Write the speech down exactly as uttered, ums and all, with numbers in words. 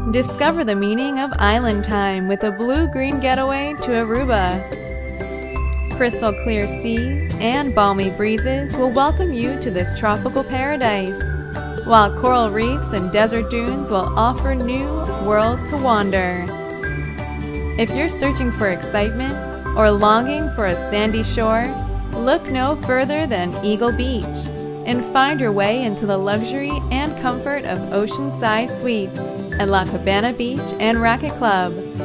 Discover the meaning of island time with a Bluegreen Getaway to Aruba. Crystal clear seas and balmy breezes will welcome you to this tropical paradise, while coral reefs and desert dunes will offer new worlds to wander. If you're searching for excitement or longing for a sandy shore, look no further than Eagle Beach and find your way into the luxury and comfort of oceanside suites at La Cabana Beach and Racquet Club.